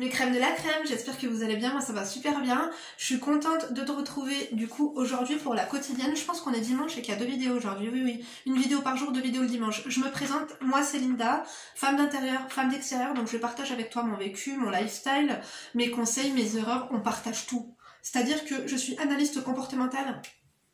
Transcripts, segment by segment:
Mes crèmes de la crème, j'espère que vous allez bien, moi ça va super bien. Je suis contente de te retrouver du coup aujourd'hui pour la quotidienne. Je pense qu'on est dimanche et qu'il y a 2 vidéos aujourd'hui, oui. Une vidéo par jour, 2 vidéos le dimanche. Je me présente, moi c'est Linda, femme d'intérieur, femme d'extérieur, donc je partage avec toi mon vécu, mon lifestyle, mes conseils, mes erreurs, on partage tout. C'est-à-dire que je suis analyste comportementale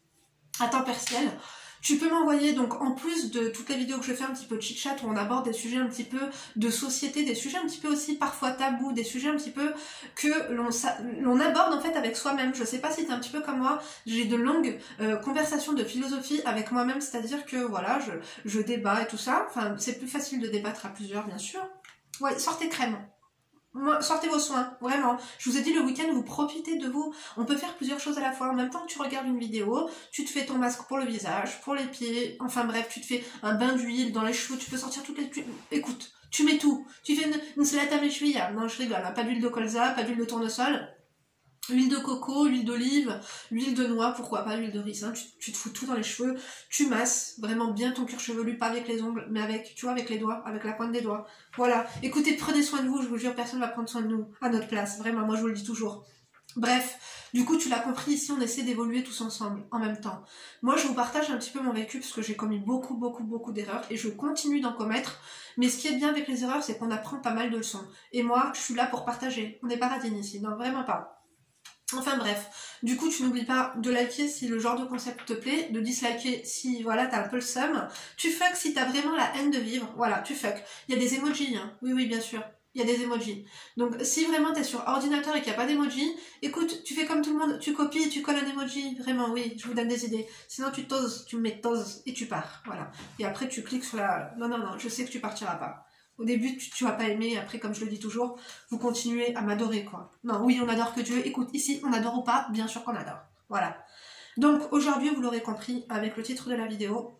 à temps partiel. Tu peux m'envoyer, donc en plus de toutes les vidéos que je fais un petit peu de chit-chat où on aborde des sujets un petit peu de société, des sujets un petit peu aussi parfois tabous, des sujets un petit peu que l'on aborde en fait avec soi-même. Je sais pas si t'es un petit peu comme moi, j'ai de longues conversations de philosophie avec moi-même, c'est-à-dire que voilà, je débat et tout ça. Enfin, c'est plus facile de débattre à plusieurs bien sûr. Ouais, sortez crème. Sortez vos soins, vraiment. Je vous ai dit le week-end, vous profitez de vous. On peut faire plusieurs choses à la fois. En même temps que tu regardes une vidéo, tu te fais ton masque pour le visage, pour les pieds, enfin bref, tu te fais un bain d'huile dans les cheveux, tu peux sortir toutes les... Écoute, tu mets tout. Tu fais une salade à mes chevilles. Non, je rigole, hein. Pas d'huile de colza, pas d'huile de tournesol. Huile de coco, huile d'olive, huile de noix, pourquoi pas, huile de ricin, tu te fous tout dans les cheveux, tu masses vraiment bien ton cuir chevelu, pas avec les ongles, mais avec, tu vois, avec les doigts, avec la pointe des doigts. Voilà, écoutez, prenez soin de vous, je vous jure, personne va prendre soin de nous, à notre place, vraiment, moi je vous le dis toujours. Bref, du coup tu l'as compris, ici on essaie d'évoluer tous ensemble, en même temps. Moi je vous partage un petit peu mon vécu, parce que j'ai commis beaucoup d'erreurs, et je continue d'en commettre, mais ce qui est bien avec les erreurs, c'est qu'on apprend pas mal de leçons. Et moi, je suis là pour partager, on n'est pas radine ici, non, vraiment pas. Enfin bref, du coup tu n'oublies pas de liker si le genre de concept te plaît, de disliker si voilà t'as un peu le seum, tu fuck si t'as vraiment la haine de vivre, voilà tu fuck. Il y a des emojis, hein. Oui bien sûr, il y a des emojis. Donc si vraiment t'es sur ordinateur et qu'il n'y a pas d'emoji, écoute, tu fais comme tout le monde, tu copies et tu colles un emoji, vraiment oui, je vous donne des idées. Sinon tu toses, tu me mets tose et tu pars, voilà. Et après tu cliques sur la... Non, je sais que tu partiras pas. Au début, tu vas pas aimer, après, comme je le dis toujours, vous continuez à m'adorer, quoi. Non, oui, on adore que Dieu. Écoute, ici, on adore ou pas, bien sûr qu'on adore. Voilà. Donc, aujourd'hui, vous l'aurez compris, avec le titre de la vidéo,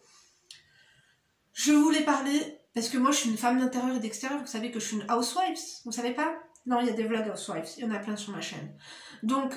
je voulais parler, parce que moi, je suis une femme d'intérieur et d'extérieur, vous savez que je suis une housewife, vous savez pas? Non, il y a des vlogs housewives, il y en a plein sur ma chaîne. Donc,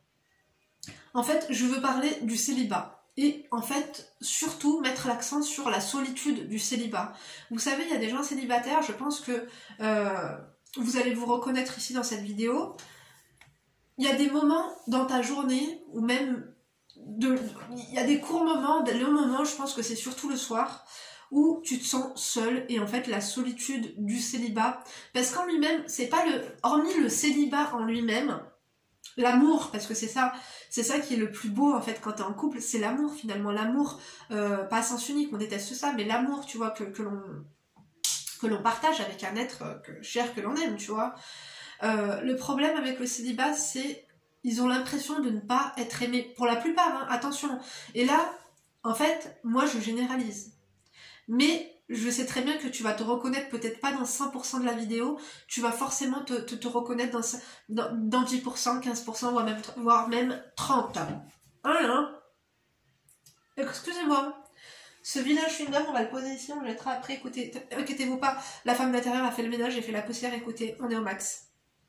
en fait, je veux parler du célibat. Et en fait, surtout mettre l'accent sur la solitude du célibat. Vous savez, il y a des gens célibataires, je pense que vous allez vous reconnaître ici dans cette vidéo. Il y a des moments dans ta journée, ou même, il y a des courts moments, des longs moments, je pense que c'est surtout le soir, où tu te sens seul, et en fait la solitude du célibat, parce qu'en lui-même, c'est pas le... Hormis le célibat en lui-même, l'amour, parce que c'est ça qui est le plus beau en fait quand t'es en couple, c'est l'amour finalement, l'amour, pas à sens unique, on déteste ça, mais l'amour, tu vois, que l'on partage avec un être cher que l'on aime, tu vois. Le problème avec le célibat, c'est ils ont l'impression de ne pas être aimés, pour la plupart, hein, attention. Et là, en fait, moi je généralise. Mais je sais très bien que tu vas te reconnaître, peut-être pas dans 100% de la vidéo, tu vas forcément te reconnaître dans 10%, 15%, voire même 30%. Hein. Excusez-moi. Ce vilain chewing-gum, on va le poser ici, on le jettera après, écoutez, inquiétez-vous pas, la femme d'intérieur a fait le ménage, j'ai fait la poussière, écoutez, on est au max.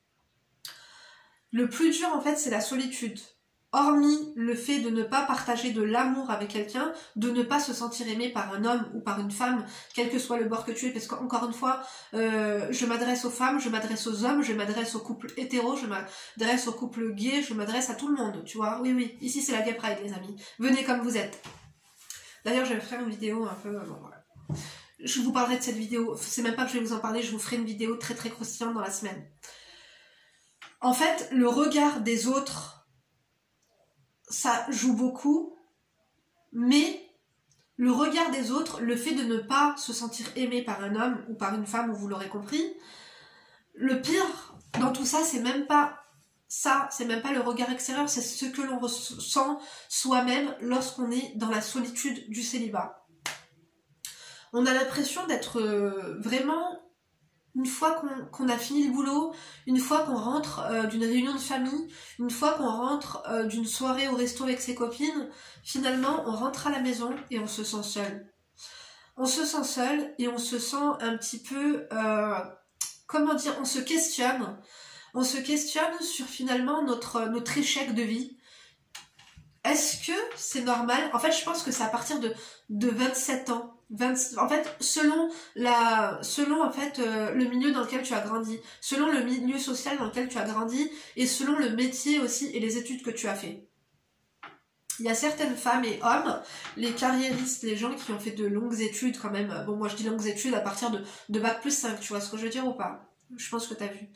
Le plus dur en fait, c'est la solitude. Hormis le fait de ne pas partager de l'amour avec quelqu'un, de ne pas se sentir aimé par un homme ou par une femme, quel que soit le bord que tu es, parce qu'encore une fois, je m'adresse aux femmes, je m'adresse aux hommes, je m'adresse aux couples hétéros, je m'adresse aux couples gays, je m'adresse à tout le monde, tu vois. Oui, ici c'est la Gay Pride les amis, venez comme vous êtes. D'ailleurs je vais faire une vidéo un peu, bon voilà. Je vous parlerai de cette vidéo, c'est même pas que je vais vous en parler, je vous ferai une vidéo très croustillante dans la semaine. En fait, le regard des autres, ça joue beaucoup, mais le regard des autres, le fait de ne pas se sentir aimé par un homme ou par une femme, vous l'aurez compris, le pire dans tout ça, c'est même pas ça, c'est même pas le regard extérieur, c'est ce que l'on ressent soi-même lorsqu'on est dans la solitude du célibat. On a l'impression d'être vraiment... Une fois qu'on a fini le boulot, une fois qu'on rentre d'une réunion de famille, une fois qu'on rentre d'une soirée au resto avec ses copines, finalement on rentre à la maison et on se sent seul. On se sent seul et on se sent un petit peu, comment dire, on se questionne sur finalement notre échec de vie. Est-ce que c'est normal? En fait je pense que c'est à partir de 27 ans En fait, selon en fait, le milieu dans lequel tu as grandi, selon le milieu social dans lequel tu as grandi, et selon le métier aussi et les études que tu as fait. Il y a certaines femmes et hommes, les carriéristes, les gens qui ont fait de longues études quand même, bon moi je dis longues études à partir de bac plus 5, tu vois ce que je veux dire ou pas? Je pense que tu as vu.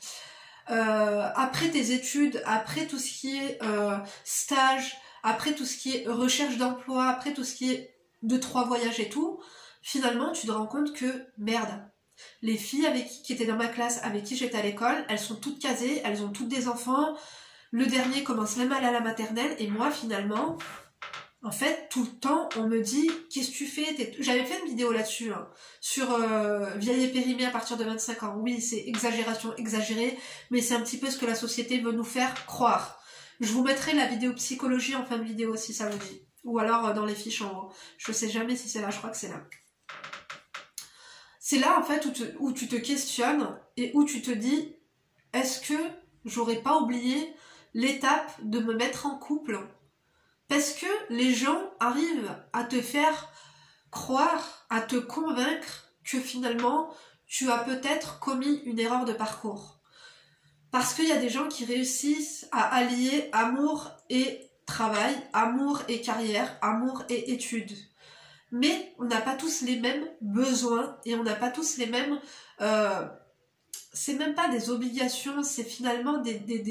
Après tes études, après tout ce qui est stage, après tout ce qui est recherche d'emploi, après tout ce qui est 2-3 voyages et tout, finalement tu te rends compte que merde, les filles qui étaient dans ma classe, avec qui j'étais à l'école, elles sont toutes casées, elles ont toutes des enfants, le dernier commence même à aller à la maternelle, et moi finalement, en fait, tout le temps, on me dit, qu'est-ce que tu fais? J'avais fait une vidéo là-dessus, hein, sur vieille et périmée à partir de 25 ans. Oui, c'est exagération, exagéré, mais c'est un petit peu ce que la société veut nous faire croire. Je vous mettrai la vidéo psychologie en fin de vidéo si ça vous dit. Ou alors dans les fiches en haut. Je sais jamais si c'est là, je crois que c'est là. C'est là, en fait, où tu te questionnes et où tu te dis, est-ce que j'aurais pas oublié l'étape de me mettre en couple? Parce que les gens arrivent à te faire croire, à te convaincre que finalement, tu as peut-être commis une erreur de parcours. Parce qu'il y a des gens qui réussissent à allier amour et travail, amour et carrière, amour et études. Mais on n'a pas tous les mêmes besoins et on n'a pas tous les mêmes... c'est même pas des obligations, c'est finalement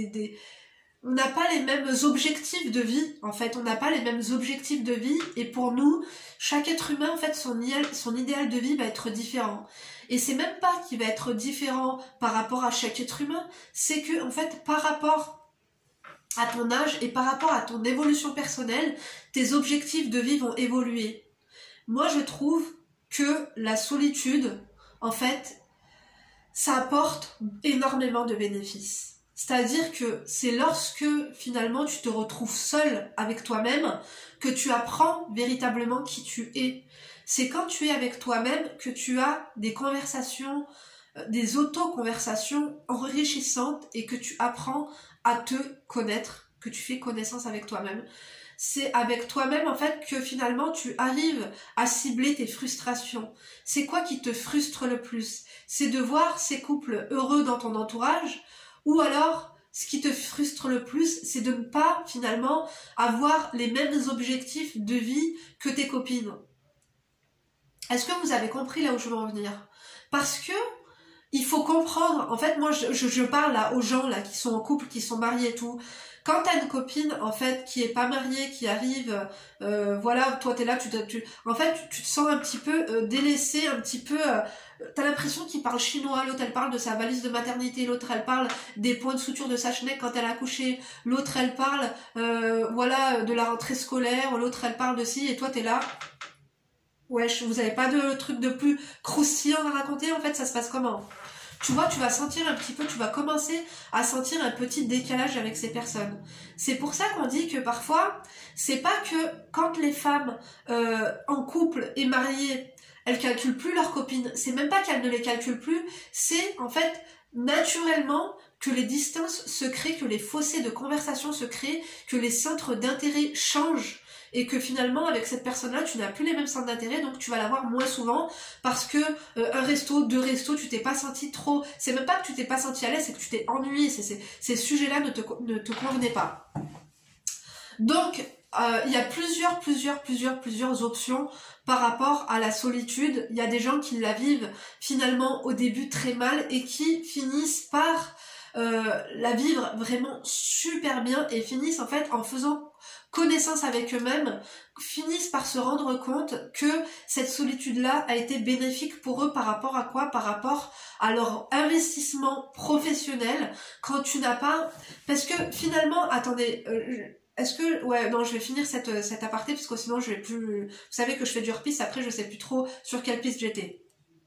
on n'a pas les mêmes objectifs de vie, en fait, on n'a pas les mêmes objectifs de vie, et pour nous, chaque être humain, en fait, son idéal de vie va être différent. Et c'est même pas qu'il va être différent par rapport à chaque être humain, c'est que, en fait, par rapport à ton âge et par rapport à ton évolution personnelle, tes objectifs de vie vont évoluer. Moi, je trouve que la solitude, en fait, ça apporte énormément de bénéfices. C'est-à-dire que c'est lorsque finalement tu te retrouves seul avec toi-même que tu apprends véritablement qui tu es. C'est quand tu es avec toi-même que tu as des conversations, des auto-conversations enrichissantes et que tu apprends à te connaître, que tu fais connaissance avec toi-même. C'est avec toi-même en fait que finalement tu arrives à cibler tes frustrations. C'est quoi qui te frustre le plus? C'est de voir ces couples heureux dans ton entourage, ou alors ce qui te frustre le plus, c'est de ne pas finalement avoir les mêmes objectifs de vie que tes copines. Est-ce que vous avez compris là où je veux en venir? Parce que il faut comprendre, en fait moi je parle là aux gens là qui sont en couple, qui sont mariés et tout. Quand t'as une copine en fait qui est pas mariée, qui arrive, voilà, toi t'es là, en fait tu te sens un petit peu délaissé, un petit peu, t'as l'impression qu'il parle chinois, l'autre elle parle de sa valise de maternité, l'autre elle parle des points de suture de sa chenille quand elle a accouché, l'autre elle parle, voilà, de la rentrée scolaire, l'autre elle parle de ci, et toi t'es là. Wesh, vous avez pas de truc de plus croustillant à raconter, en fait ça se passe comment? Tu vois, tu vas sentir un petit peu, tu vas commencer à sentir un petit décalage avec ces personnes. C'est pour ça qu'on dit que parfois, c'est pas que quand les femmes en couple et mariées, elles calculent plus leurs copines, c'est même pas qu'elles ne les calculent plus, c'est en fait naturellement que les distances se créent, que les fossés de conversation se créent, que les centres d'intérêt changent, et que finalement avec cette personne-là tu n'as plus les mêmes centres d'intérêt, donc tu vas la voir moins souvent parce que un resto, 2 restos, tu t'es pas senti trop, c'est même pas que tu t'es pas senti à l'aise, c'est que tu t'es ennuyé, ces sujets-là ne te convenaient pas. Donc il y a plusieurs options par rapport à la solitude. Il y a des gens qui la vivent finalement au début très mal et qui finissent par la vivre vraiment super bien et finissent en fait en faisant connaissance avec eux-mêmes, finissent par se rendre compte que cette solitude-là a été bénéfique pour eux par rapport à quoi? Par rapport à leur investissement professionnel, quand tu n'as pas... Parce que finalement, attendez, est-ce que... Ouais, non, je vais finir cet aparté, parce que sinon je vais plus... Vous savez que je fais du hors-piste, après je sais plus trop sur quelle piste j'étais.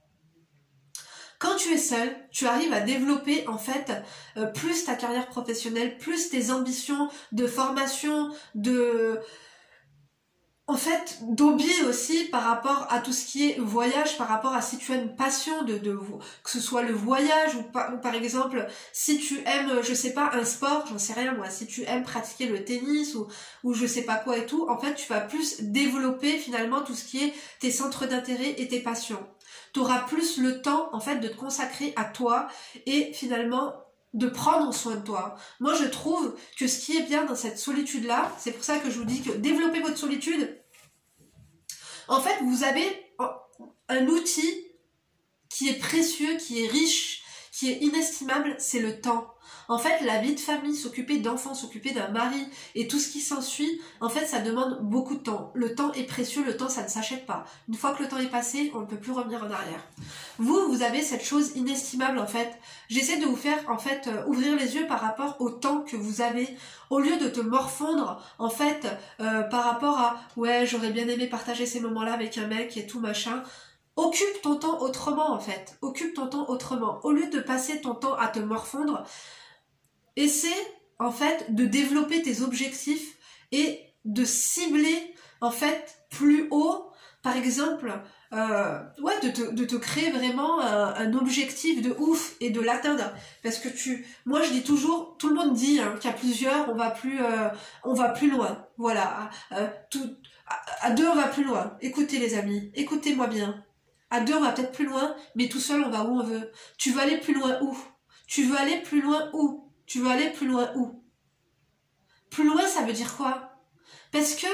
Quand tu es seul, tu arrives à développer en fait plus ta carrière professionnelle, plus tes ambitions de formation, en fait, d'hobby aussi par rapport à tout ce qui est voyage, par rapport à si tu as une passion que ce soit le voyage ou par exemple si tu aimes, je sais pas, un sport, j'en sais rien moi, si tu aimes pratiquer le tennis ou je sais pas quoi et tout, en fait tu vas plus développer finalement tout ce qui est tes centres d'intérêt et tes passions. Tu auras plus le temps en fait de te consacrer à toi et finalement de prendre soin de toi. Moi je trouve que ce qui est bien dans cette solitude là, c'est pour ça que je vous dis que développer votre solitude, en fait vous avez un outil qui est précieux, qui est riche, qui est inestimable, c'est le temps. En fait, la vie de famille, s'occuper d'enfants, s'occuper d'un mari et tout ce qui s'ensuit, en fait, ça demande beaucoup de temps. Le temps est précieux, le temps, ça ne s'achète pas. Une fois que le temps est passé, on ne peut plus revenir en arrière. Vous avez cette chose inestimable, en fait. J'essaie de vous faire, en fait, ouvrir les yeux par rapport au temps que vous avez, au lieu de te morfondre, en fait, par rapport à « ouais, j'aurais bien aimé partager ces moments-là avec un mec et tout, machin ». Occupe ton temps autrement, en fait. Occupe ton temps autrement. Au lieu de passer ton temps à te morfondre, essaie, en fait, de développer tes objectifs et de cibler, en fait, plus haut, par exemple, ouais, de te créer vraiment un objectif de ouf et de l'atteindre. Parce que moi je dis toujours, tout le monde dit hein, qu'à plusieurs, on va plus loin. Voilà, à deux, on va plus loin. Écoutez les amis, écoutez-moi bien. À deux, on va peut-être plus loin, mais tout seul, on va où on veut. Tu veux aller plus loin où? Tu veux aller plus loin où? Tu veux aller plus loin où? Plus loin, ça veut dire quoi? Parce que,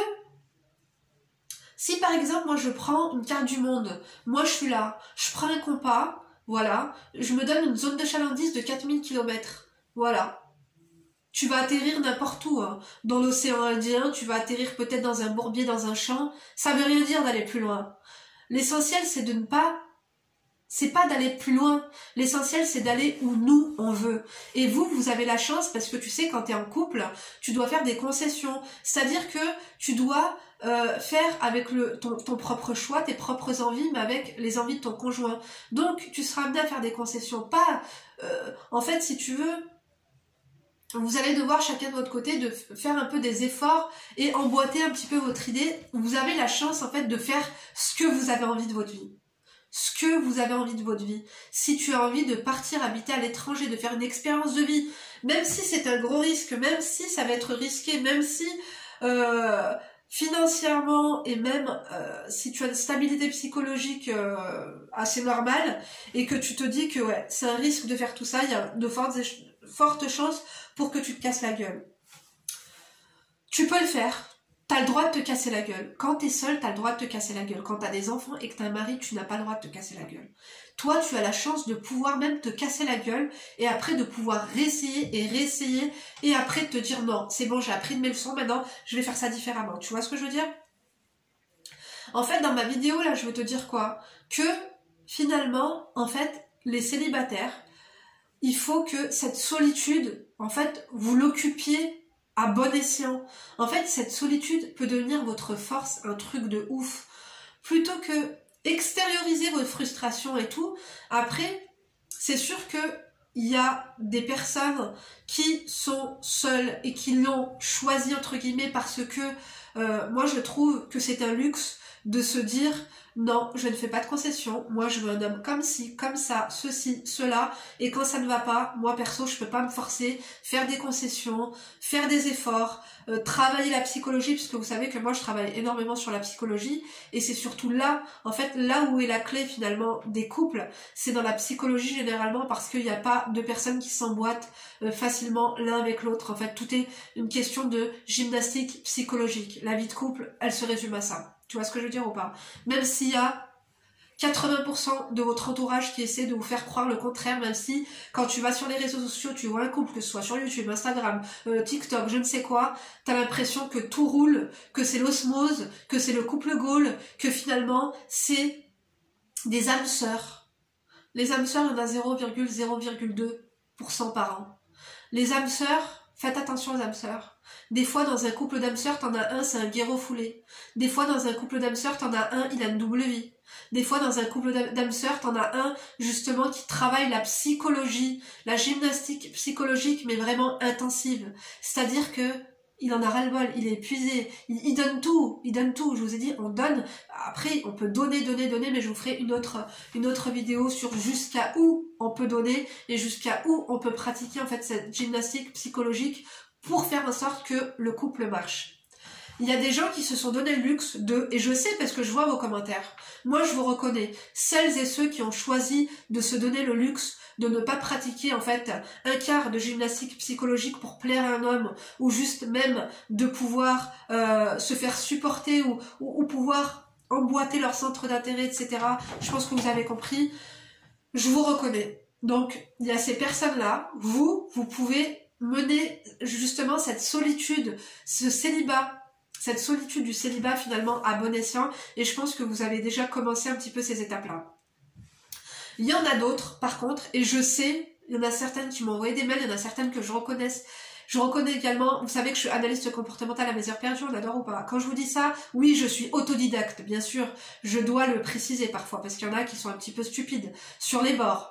si par exemple, moi je prends une carte du monde, moi je suis là, je prends un compas, voilà, je me donne une zone de chalandise de 4000 km, voilà. Tu vas atterrir n'importe où, hein. Dans l'océan Indien, tu vas atterrir peut-être dans un bourbier, dans un champ, ça veut rien dire d'aller plus loin. L'essentiel, c'est pas d'aller plus loin. L'essentiel, c'est d'aller où nous, on veut. Et vous avez la chance parce que tu sais, quand tu es en couple, tu dois faire des concessions. C'est-à-dire que tu dois faire avec ton propre choix, tes propres envies, mais avec les envies de ton conjoint. Donc, tu seras amené à faire des concessions. Pas, en fait, si tu veux, vous allez devoir chacun de votre côté de faire un peu des efforts et emboîter un petit peu votre idée. Vous avez la chance en fait de faire ce que vous avez envie de votre vie. Ce que vous avez envie de votre vie. Si tu as envie de partir habiter à l'étranger, de faire une expérience de vie, même si c'est un gros risque, même si ça va être risqué, même si financièrement et même si tu as une stabilité psychologique assez normale et que tu te dis que ouais, c'est un risque de faire tout ça, il y a de fortes chances pour que tu te casses la gueule. Tu peux le faire. T'as le droit de te casser la gueule. Quand t'es seul, t'as le droit de te casser la gueule. Quand t'as des enfants et que t'as un mari, tu n'as pas le droit de te casser la gueule. Toi, tu as la chance de pouvoir même te casser la gueule et après de pouvoir réessayer et réessayer et après de te dire non, c'est bon, j'ai appris de mes leçons, maintenant je vais faire ça différemment. Tu vois ce que je veux dire? En fait, dans ma vidéo, là, je veux te dire quoi? Que finalement, en fait, les célibataires, il faut que cette solitude, en fait, vous l'occupiez à bon escient. En fait, cette solitude peut devenir votre force, un truc de ouf. Plutôt que extérioriser votre frustration et tout, après, c'est sûr que il y a des personnes qui sont seules et qui l'ont choisi entre guillemets parce que moi je trouve que c'est un luxe de se dire non, je ne fais pas de concession, moi je veux un homme comme ci, comme ça, ceci, cela, et quand ça ne va pas, moi perso je peux pas me forcer, faire des concessions, faire des efforts, travailler la psychologie, puisque vous savez que moi je travaille énormément sur la psychologie, et c'est surtout là, en fait, là où est la clé finalement des couples, c'est dans la psychologie généralement, parce qu'il n'y a pas de personnes qui s'emboîtent facilement l'un avec l'autre, en fait tout est une question de gymnastique psychologique, la vie de couple, elle se résume à ça. Tu vois ce que je veux dire ou pas? Même s'il y a 80% de votre entourage qui essaie de vous faire croire le contraire, même si quand tu vas sur les réseaux sociaux, tu vois un couple, que ce soit sur YouTube, Instagram, TikTok, je ne sais quoi, t'as l'impression que tout roule, que c'est l'osmose, que c'est le couple goal, que finalement c'est des âmes sœurs. Les âmes sœurs, il y en a 0,0,2% par an. Les âmes sœurs, faites attention aux âmes sœurs. Des fois, dans un couple d'âmes sœurs, t'en as un, c'est un guerreau foulé. Des fois, dans un couple d'âmes sœurs, t'en as un, il a une double vie. Des fois, dans un couple d'âmes sœurs, t'en as un, justement, qui travaille la psychologie, la gymnastique psychologique, mais vraiment intensive. C'est-à-dire que Il en a ras-le-bol, il est épuisé, il donne tout, je vous ai dit, on donne, après on peut donner, mais je vous ferai une autre vidéo sur jusqu'à où on peut donner et jusqu'à où on peut pratiquer en fait cette gymnastique psychologique pour faire en sorte que le couple marche. Il y a des gens qui se sont donné le luxe de, et je sais parce que je vois vos commentaires, moi je vous reconnais, celles et ceux qui ont choisi de se donner le luxe de ne pas pratiquer en fait un quart de gymnastique psychologique pour plaire à un homme, ou juste même de pouvoir se faire supporter ou pouvoir emboîter leur centre d'intérêt, etc. Je pense que vous avez compris, je vous reconnais. Donc il y a ces personnes-là, vous pouvez mener justement cette solitude, ce célibat, cette solitude du célibat finalement à bon escient, et je pense que vous avez déjà commencé un petit peu ces étapes-là. Il y en a d'autres par contre, et je sais, il y en a certaines qui m'ont envoyé des mails, il y en a certaines que je reconnaisse. Je reconnais également, vous savez que je suis analyste comportementale à mes heures perdues, on adore ou pas. Quand je vous dis ça, oui, je suis autodidacte, bien sûr, je dois le préciser parfois, parce qu'il y en a qui sont un petit peu stupides, sur les bords.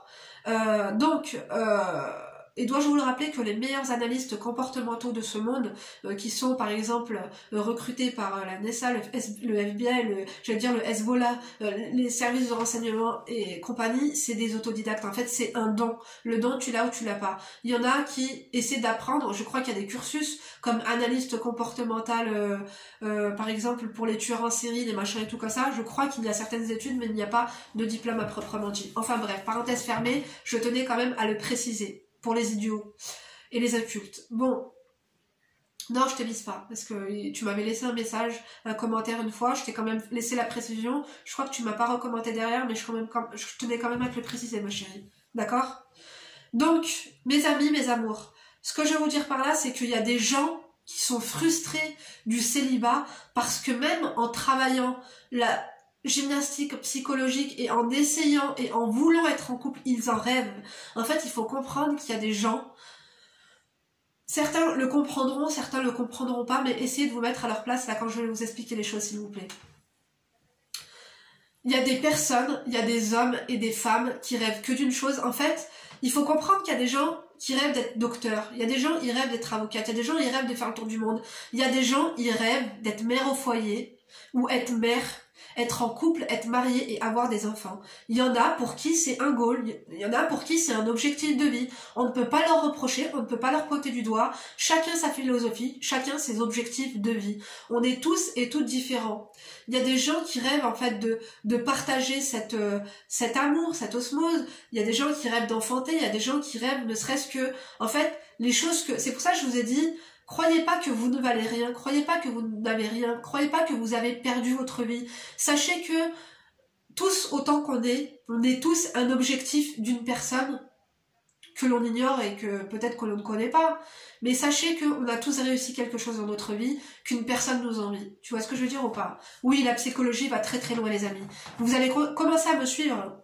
Et dois-je vous le rappeler que les meilleurs analystes comportementaux de ce monde, qui sont par exemple recrutés par la NSA, le FBI, j'allais dire le Hezbollah, les services de renseignement et compagnie, c'est des autodidactes. En fait, c'est un don. Le don, tu l'as ou tu l'as pas. Il y en a qui essaient d'apprendre. Je crois qu'il y a des cursus comme analyste comportemental, par exemple pour les tueurs en série, les machins et tout comme ça. Je crois qu'il y a certaines études, mais il n'y a pas de diplôme à proprement dit. Enfin bref, parenthèse fermée, je tenais quand même à le préciser. Pour les idiots et les incultes. Bon, non, je te vise pas, parce que tu m'avais laissé un message, un commentaire une fois, je t'ai quand même laissé la précision, je crois que tu m'as pas recommenté derrière, mais je tenais quand même à te le préciser, ma chérie. D'accord? Donc, mes amis, mes amours, ce que je veux vous dire par là, c'est qu'il y a des gens qui sont frustrés du célibat, parce que même en travaillant la gymnastique psychologique et en essayant et en voulant être en couple, ils en rêvent. En fait, il faut comprendre qu'il y a des gens, certains le comprendront, certains le comprendront pas, mais essayez de vous mettre à leur place là quand je vais vous expliquer les choses, s'il vous plaît. Il y a des personnes, il y a des hommes et des femmes qui rêvent que d'une chose. En fait, il faut comprendre qu'il y a des gens qui rêvent d'être docteurs, il y a des gens qui rêvent d'être avocates, il y a des gens qui rêvent de faire le tour du monde, il y a des gens qui rêvent d'être mère au foyer ou être mère, être en couple, être marié et avoir des enfants. Il y en a pour qui c'est un goal, il y en a pour qui c'est un objectif de vie. On ne peut pas leur reprocher, on ne peut pas leur pointer du doigt. Chacun sa philosophie, chacun ses objectifs de vie. On est tous et toutes différents. Il y a des gens qui rêvent en fait de partager cet amour, cette osmose. Il y a des gens qui rêvent d'enfanter, il y a des gens qui rêvent ne serait-ce que, en fait, les choses que... C'est pour ça que je vous ai dit... Croyez pas que vous ne valez rien, croyez pas que vous n'avez rien, croyez pas que vous avez perdu votre vie. Sachez que tous, autant qu'on est, on est tous un objectif d'une personne que l'on ignore et que peut-être que l'on ne connaît pas. Mais sachez qu'on a tous réussi quelque chose dans notre vie qu'une personne nous envie. Tu vois ce que je veux dire ou pas? Oui, la psychologie va très très loin les amis. Vous allez commencer à me suivre.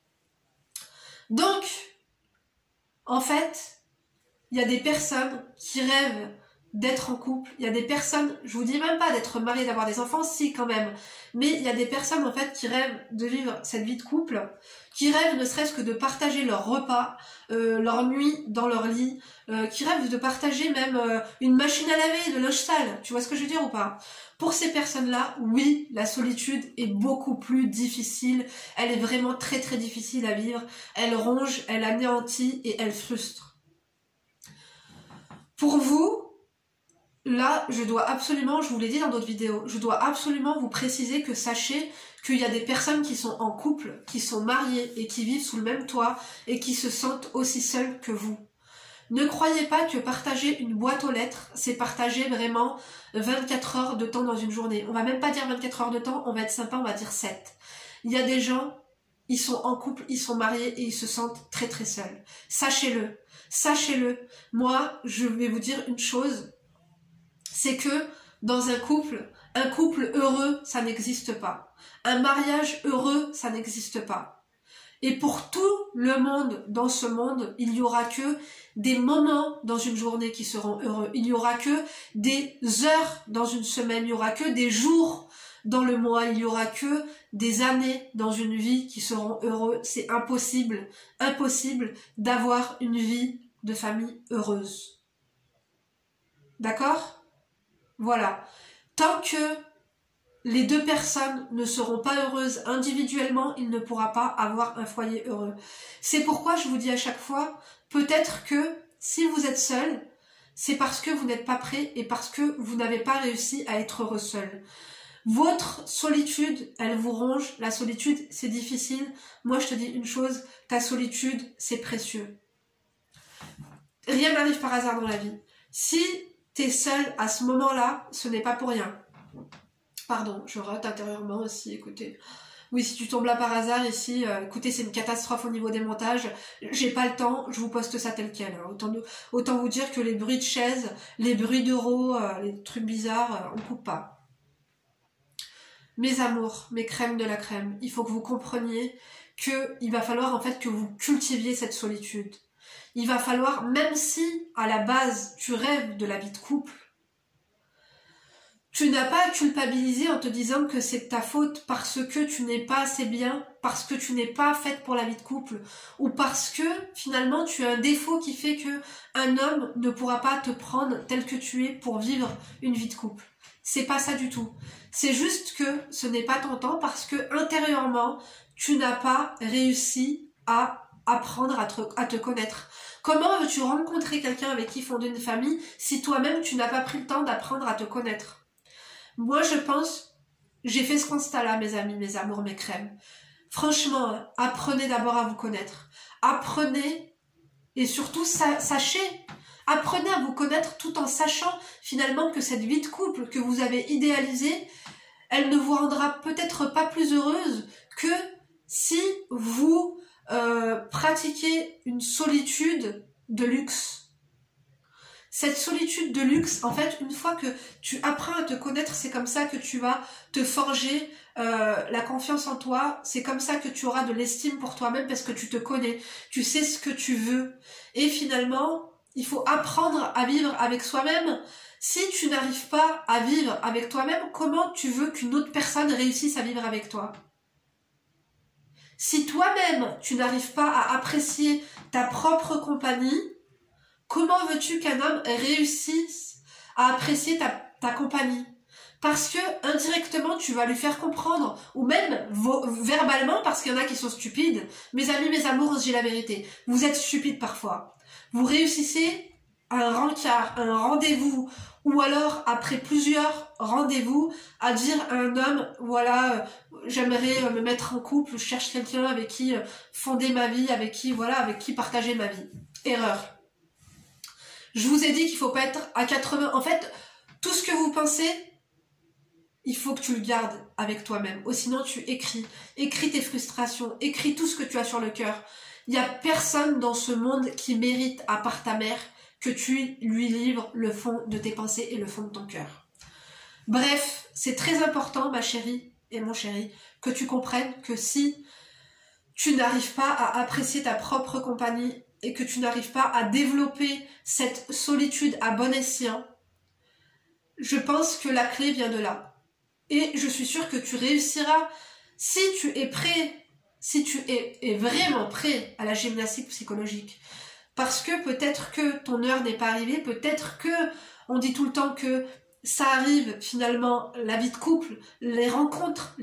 Donc, en fait, il y a des personnes qui rêvent d'être en couple, il y a des personnes, je vous dis même pas d'être marié, d'avoir des enfants, si quand même, mais il y a des personnes en fait qui rêvent de vivre cette vie de couple, qui rêvent ne serait-ce que de partager leur repas, leur nuit dans leur lit, qui rêvent de partager même une machine à laver, de linge sale, tu vois ce que je veux dire ou pas? Pour ces personnes-là, oui, la solitude est beaucoup plus difficile, elle est vraiment très très difficile à vivre, elle ronge, elle anéantit et elle frustre. Pour vous, là, je dois absolument, je vous l'ai dit dans d'autres vidéos, je dois absolument vous préciser que sachez qu'il y a des personnes qui sont en couple, qui sont mariées et qui vivent sous le même toit et qui se sentent aussi seules que vous. Ne croyez pas que partager une boîte aux lettres, c'est partager vraiment 24 heures de temps dans une journée. On va même pas dire 24 heures de temps, on va être sympa, on va dire 7. Il y a des gens, ils sont en couple, ils sont mariés et ils se sentent très très seuls. Sachez-le, sachez-le. Moi, je vais vous dire une chose, c'est que dans un couple heureux, ça n'existe pas. Un mariage heureux, ça n'existe pas. Et pour tout le monde dans ce monde, il n'y aura que des moments dans une journée qui seront heureux. Il n'y aura que des heures dans une semaine, il n'y aura que des jours dans le mois, il n'y aura que des années dans une vie qui seront heureux. C'est impossible, impossible d'avoir une vie de famille heureuse. D'accord ? Voilà. Tant que les deux personnes ne seront pas heureuses individuellement, il ne pourra pas avoir un foyer heureux. C'est pourquoi je vous dis à chaque fois, peut-être que si vous êtes seul, c'est parce que vous n'êtes pas prêt et parce que vous n'avez pas réussi à être heureux seul. Votre solitude, elle vous ronge. La solitude, c'est difficile. Moi, je te dis une chose, ta solitude, c'est précieux. Rien n'arrive par hasard dans la vie. Si t'es seul à ce moment-là, ce n'est pas pour rien. Pardon, je rate intérieurement aussi, écoutez. Oui, si tu tombes là par hasard ici, écoutez, c'est une catastrophe au niveau des montages. J'ai pas le temps, je vous poste ça tel quel. Autant vous dire que les bruits de chaises, les bruits d'euros, les trucs bizarres, on coupe pas. Mes amours, mes crèmes de la crème, il faut que vous compreniez qu'il va falloir en fait que vous cultiviez cette solitude. Il va falloir, même si à la base tu rêves de la vie de couple, tu n'as pas à culpabiliser en te disant que c'est de ta faute parce que tu n'es pas assez bien, parce que tu n'es pas faite pour la vie de couple, ou parce que finalement tu as un défaut qui fait que un homme ne pourra pas te prendre tel que tu es pour vivre une vie de couple. C'est pas ça du tout. C'est juste que ce n'est pas ton temps parce que intérieurement, tu n'as pas réussi à apprendre à te connaître. Comment veux-tu rencontrer quelqu'un avec qui fonder une famille si toi-même tu n'as pas pris le temps d'apprendre à te connaître? Moi, je pense, j'ai fait ce constat-là, mes amis, mes amours, mes crèmes. Franchement, apprenez d'abord à vous connaître. Apprenez et surtout sachez. Apprenez à vous connaître tout en sachant finalement que cette vie de couple que vous avez idéalisée, elle ne vous rendra peut-être pas plus heureuse que si vous pratiquez une solitude de luxe. Cette solitude de luxe, en fait, une fois que tu apprends à te connaître, c'est comme ça que tu vas te forger la confiance en toi. C'est comme ça que tu auras de l'estime pour toi-même parce que tu te connais. Tu sais ce que tu veux. Et finalement, il faut apprendre à vivre avec soi-même. Si tu n'arrives pas à vivre avec toi-même, comment tu veux qu'une autre personne réussisse à vivre avec toi? Si toi-même, tu n'arrives pas à apprécier ta propre compagnie, comment veux-tu qu'un homme réussisse à apprécier ta compagnie? Parce que indirectement, tu vas lui faire comprendre, ou même verbalement, parce qu'il y en a qui sont stupides. Mes amis, mes amours, j'ai la vérité. Vous êtes stupides parfois. Vous réussissez à un rencard, à un rendez-vous, ou alors après plusieurs rendez-vous, à dire à un homme, voilà, j'aimerais me mettre en couple, je cherche quelqu'un avec qui fonder ma vie, avec qui partager ma vie. Erreur. Je vous ai dit qu'il faut pas être à 80... En fait, tout ce que vous pensez, il faut que tu le gardes avec toi-même. Ou sinon, tu écris. Écris tes frustrations. Écris tout ce que tu as sur le cœur. Il n'y a personne dans ce monde qui mérite, à part ta mère, que tu lui livres le fond de tes pensées et le fond de ton cœur. Bref, c'est très important, ma chérie et mon chéri, que tu comprennes que si tu n'arrives pas à apprécier ta propre compagnie et que tu n'arrives pas à développer cette solitude à bon escient, je pense que la clé vient de là. Et je suis sûre que tu réussiras si tu es prêt, si tu es vraiment prêt à la gymnastique psychologique. Parce que peut-être que ton heure n'est pas arrivée, peut-être que on dit tout le temps que ça arrive finalement, la vie de couple, la rencontre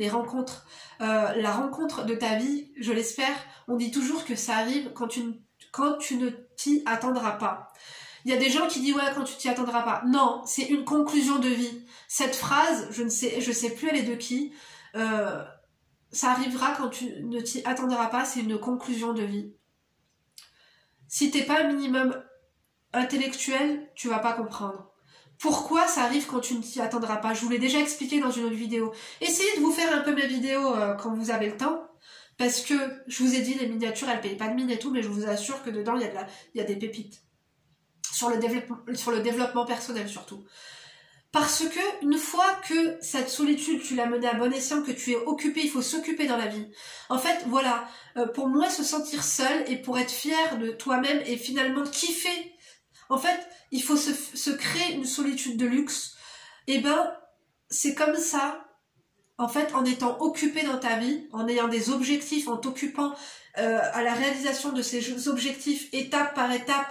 de ta vie, je l'espère, on dit toujours que ça arrive quand tu ne t'y attendras pas. Il y a des gens qui disent ouais quand tu t'y attendras pas. Non, c'est une conclusion de vie. Cette phrase, je sais plus elle est de qui, ça arrivera quand tu ne t'y attendras pas, c'est une conclusion de vie. Si t'es pas un minimum intellectuel, tu vas pas comprendre. Pourquoi ça arrive quand tu ne t'y attendras pas? Je vous l'ai déjà expliqué dans une autre vidéo. Essayez de vous faire un peu mes vidéos quand vous avez le temps. Parce que, je vous ai dit, les miniatures, elles payent pas de mine et tout, mais je vous assure que dedans, il y a des pépites. Sur le développement personnel, surtout. Parce que, une fois que cette solitude, tu l'as menée à bon escient, que tu es occupé, il faut s'occuper dans la vie. En fait, voilà, pour moi, se sentir seul et pour être fier de toi-même et finalement kiffer. En fait, il faut se créer une solitude de luxe. Et ben, c'est comme ça, en fait, en étant occupé dans ta vie, en ayant des objectifs, en t'occupant à la réalisation de ces objectifs étape par étape,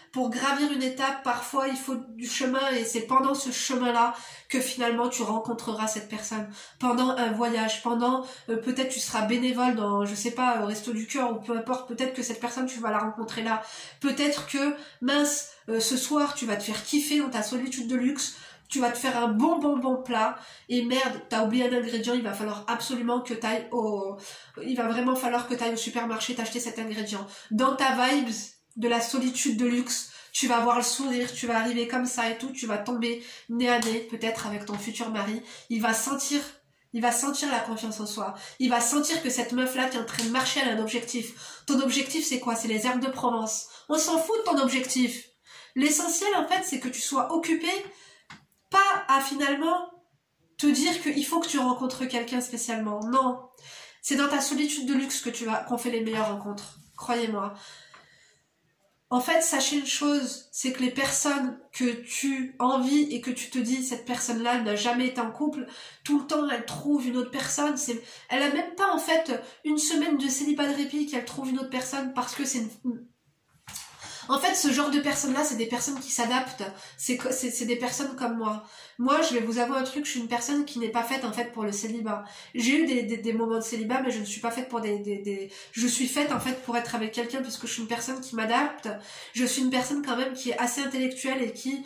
pour gravir une étape, parfois il faut du chemin et c'est pendant ce chemin-là que finalement tu rencontreras cette personne. Pendant un voyage, pendant peut-être tu seras bénévole dans, je sais pas, au Resto du Cœur ou peu importe, peut-être que cette personne tu vas la rencontrer là. Peut-être que, mince, ce soir tu vas te faire kiffer dans ta solitude de luxe, tu vas te faire un bon plat et merde, t'as oublié un ingrédient, il va falloir absolument que t'ailles il va vraiment falloir que t'ailles au supermarché t'acheter cet ingrédient. Dans ta vibes de la solitude de luxe, tu vas avoir le sourire, tu vas arriver comme ça et tout, tu vas tomber nez à nez, peut-être avec ton futur mari, il va sentir la confiance en soi. Il va sentir que cette meuf-là qui est en train de marcher, elle a un objectif. Ton objectif, c'est quoi? C'est les herbes de Provence. On s'en fout de ton objectif. L'essentiel, en fait, c'est que tu sois occupé, pas à finalement te dire qu'il faut que tu rencontres quelqu'un spécialement. Non. C'est dans ta solitude de luxe qu'on fait les meilleures rencontres. Croyez-moi. En fait, sachez une chose, c'est que les personnes que tu envies et que tu te dis, cette personne-là n'a jamais été en couple, tout le temps elle trouve une autre personne, elle a même pas en fait une semaine de célibat de répit qu'elle trouve une autre personne parce que c'est En fait, ce genre de personnes-là, c'est des personnes qui s'adaptent. C'est des personnes comme moi. Moi, je vais vous avouer un truc, je suis une personne qui n'est pas faite en fait pour le célibat. J'ai eu des moments de célibat, mais je ne suis pas faite pour Je suis faite en fait pour être avec quelqu'un parce que je suis une personne qui m'adapte. Je suis une personne quand même qui est assez intellectuelle et qui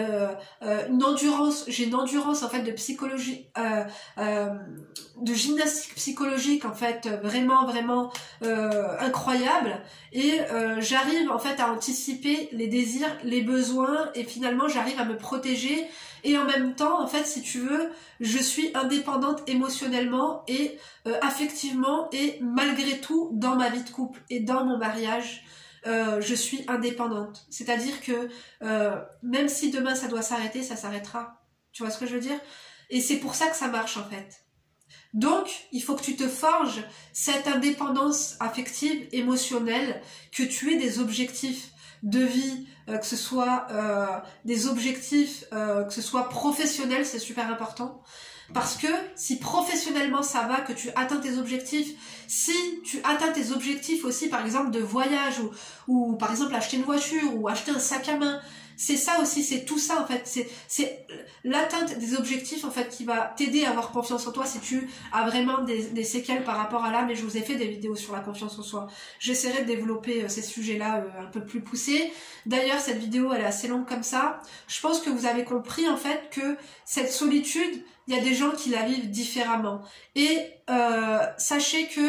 j'ai une endurance en fait de psychologie, de gymnastique psychologique en fait vraiment incroyable. Et j'arrive en fait à anticiper les désirs, les besoins et finalement j'arrive à me protéger et en même temps en fait si tu veux je suis indépendante émotionnellement et affectivement et malgré tout dans ma vie de couple et dans mon mariage je suis indépendante, c'est à dire que même si demain ça doit s'arrêter, ça s'arrêtera, tu vois ce que je veux dire, et c'est pour ça que ça marche en fait. Donc, il faut que tu te forges cette indépendance affective, émotionnelle, que tu aies des objectifs de vie, que ce soit des objectifs, que ce soit professionnels, c'est super important. Parce que si professionnellement ça va, que tu atteins tes objectifs, si tu atteins tes objectifs aussi par exemple de voyage ou par exemple acheter une voiture ou acheter un sac à main, c'est ça aussi, c'est tout ça en fait, c'est l'atteinte des objectifs en fait qui va t'aider à avoir confiance en toi si tu as vraiment des séquelles par rapport à là, mais je vous ai fait des vidéos sur la confiance en soi. J'essaierai de développer ces sujets-là un peu plus poussés. D'ailleurs, cette vidéo elle est assez longue comme ça. Je pense que vous avez compris en fait que cette solitude, il y a des gens qui la vivent différemment. Et sachez que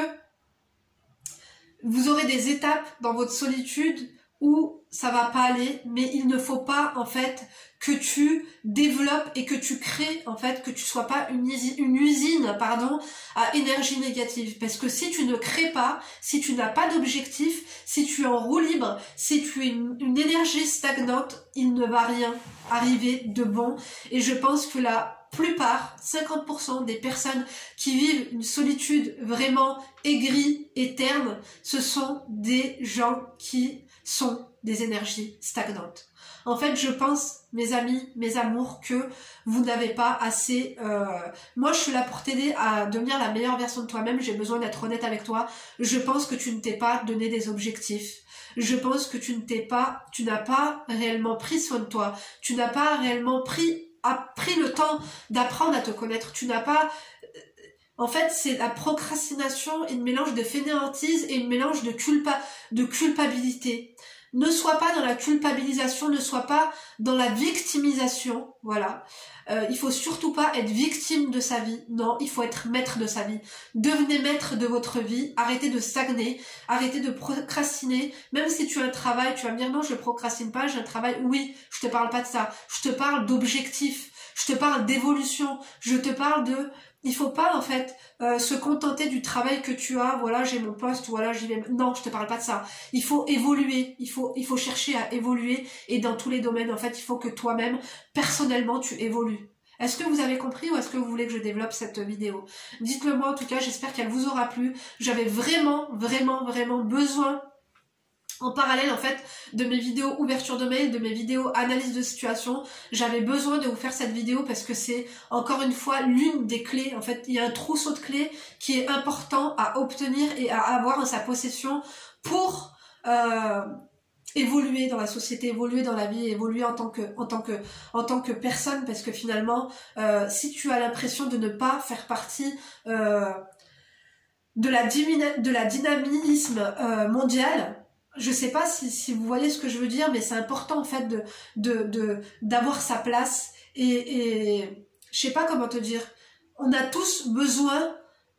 vous aurez des étapes dans votre solitude où ça va pas aller, mais il ne faut pas en fait que tu développes et que tu crées en fait, que tu sois pas une usine pardon, à énergie négative, parce que si tu ne crées pas, si tu n'as pas d'objectif, si tu es en roue libre, si tu es une énergie stagnante, il ne va rien arriver de bon. Et je pense que la plupart, 50% des personnes qui vivent une solitude vraiment aigrie et terne, ce sont des gens qui sont des énergies stagnantes. En fait, je pense, mes amis, mes amours, que vous n'avez pas assez... Moi, je suis là pour t'aider à devenir la meilleure version de toi-même. J'ai besoin d'être honnête avec toi. Je pense que tu ne t'es pas donné des objectifs. Je pense que tu n'as pas réellement pris soin de toi. Tu n'as pas réellement pris le temps d'apprendre à te connaître. Tu n'as pas... En fait, c'est la procrastination, une mélange de fainéantise et une mélange de culpabilité. Ne sois pas dans la culpabilisation, ne sois pas dans la victimisation, voilà. Il faut surtout pas être victime de sa vie, non, il faut être maître de sa vie. Devenez maître de votre vie, arrêtez de stagner, arrêtez de procrastiner. Même si tu as un travail, tu vas me dire non, je procrastine pas, j'ai un travail, oui, je te parle pas de ça. Je te parle d'objectifs, je te parle d'évolution, je te parle de... Il faut pas en fait se contenter du travail que tu as, voilà j'ai mon poste, voilà j'y vais. Non, je te parle pas de ça. Il faut évoluer, il faut chercher à évoluer et dans tous les domaines en fait il faut que toi-même, personnellement tu évolues. Est-ce que vous avez compris ou est-ce que vous voulez que je développe cette vidéo? Dites-le moi en tout cas, j'espère qu'elle vous aura plu. J'avais vraiment besoin en parallèle en fait de mes vidéos ouverture de mail, de mes vidéos analyse de situation, j'avais besoin de vous faire cette vidéo parce que c'est encore une fois l'une des clés. En fait, il y a un trousseau de clés qui est important à obtenir et à avoir en sa possession pour évoluer dans la société, évoluer dans la vie, évoluer en tant que personne, parce que finalement, si tu as l'impression de ne pas faire partie de la dynamisme mondial, je sais pas si vous voyez ce que je veux dire, mais c'est important en fait d'avoir sa place et je sais pas comment te dire. On a tous besoin.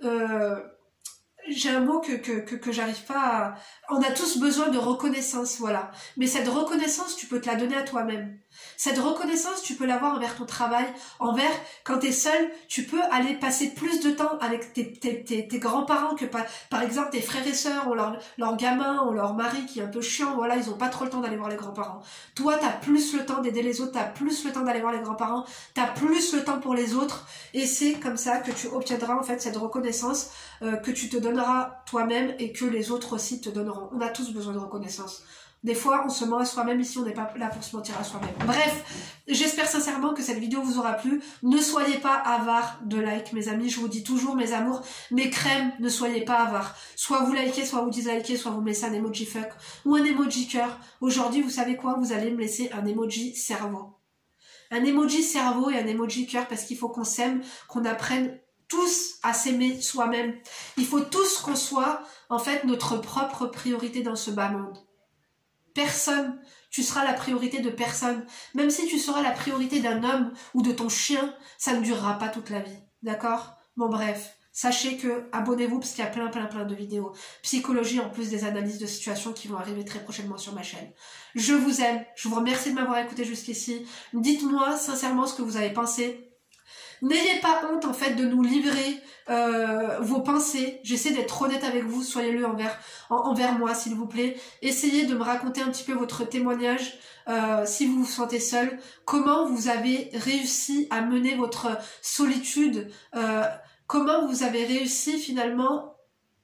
J'ai un mot que j'arrive pas à... On a tous besoin de reconnaissance, voilà. Mais cette reconnaissance, tu peux te la donner à toi-même. Cette reconnaissance, tu peux l'avoir envers ton travail, quand t'es seul, tu peux aller passer plus de temps avec tes grands-parents que par exemple tes frères et sœurs, ou leurs gamins, ou leur mari qui est un peu chiant, voilà, ils ont pas trop le temps d'aller voir les grands-parents. Toi, t'as plus le temps d'aider les autres, t'as plus le temps d'aller voir les grands-parents, t'as plus le temps pour les autres, et c'est comme ça que tu obtiendras en fait cette reconnaissance que tu te donneras toi-même et que les autres aussi te donneront. On a tous besoin de reconnaissance. Des fois, on se ment à soi-même, ici on n'est pas là pour se mentir à soi-même. Bref, j'espère sincèrement que cette vidéo vous aura plu. Ne soyez pas avares de likes, mes amis. Je vous dis toujours, mes amours, mes crèmes, ne soyez pas avares. Soit vous likez, soit vous dislikez, soit vous me laissez un emoji fuck ou un emoji cœur. Aujourd'hui, vous savez quoi? Vous allez me laisser un emoji cerveau. Un emoji cerveau et un emoji cœur, parce qu'il faut qu'on s'aime, qu'on apprenne tous à s'aimer soi-même. Il faut tous qu'on soit, en fait, notre propre priorité dans ce bas monde. Personne, tu seras la priorité de personne. Même si tu seras la priorité d'un homme ou de ton chien, ça ne durera pas toute la vie. D'accord? Bon bref, sachez que, abonnez-vous parce qu'il y a plein de vidéos psychologie en plus des analyses de situation qui vont arriver très prochainement sur ma chaîne. Je vous aime, je vous remercie de m'avoir écouté jusqu'ici. Dites-moi sincèrement ce que vous avez pensé. N'ayez pas honte en fait de nous livrer vos pensées. J'essaie d'être honnête avec vous, soyez-le envers moi s'il vous plaît. Essayez de me raconter un petit peu votre témoignage si vous vous sentez seul. Comment vous avez réussi à mener votre solitude, comment vous avez réussi finalement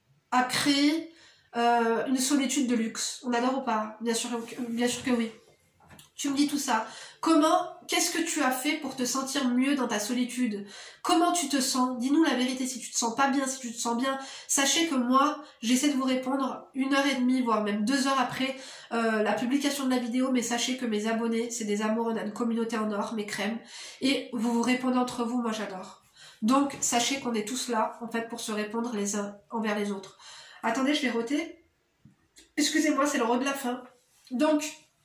à créer une solitude de luxe. On adore ou pas? Bien sûr que oui. Tu me dis tout ça. Qu'est-ce que tu as fait pour te sentir mieux dans ta solitude? Comment tu te sens? Dis-nous la vérité, si tu te sens pas bien, si tu te sens bien. Sachez que moi, j'essaie de vous répondre 1h30, voire même 2 heures après la publication de la vidéo, mais sachez que mes abonnés, c'est des amours, on a une communauté en or, mes crèmes, et vous vous répondez entre vous, moi j'adore. Donc, sachez qu'on est tous là, en fait, pour se répondre les uns envers les autres. Attendez, je vais roter. Excusez-moi, c'est le rot de la fin. Donc...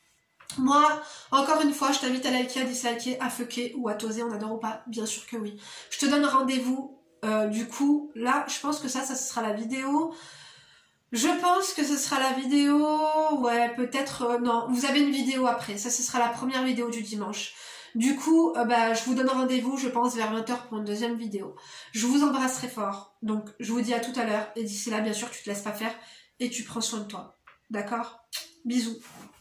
moi, encore une fois, je t'invite à liker, à disliker, à fucker ou à toser, on adore ou pas? Bien sûr que oui. Je te donne rendez-vous, du coup, là, je pense que ça sera la vidéo. Je pense que ce sera la vidéo, ouais, peut-être, non, vous avez une vidéo après, ça ce sera la première vidéo du dimanche. Du coup, je vous donne rendez-vous, je pense, vers 20 h pour une deuxième vidéo. Je vous embrasse très fort, donc je vous dis à tout à l'heure, et d'ici là, bien sûr, tu te laisses pas faire, et tu prends soin de toi. D'accord? Bisous.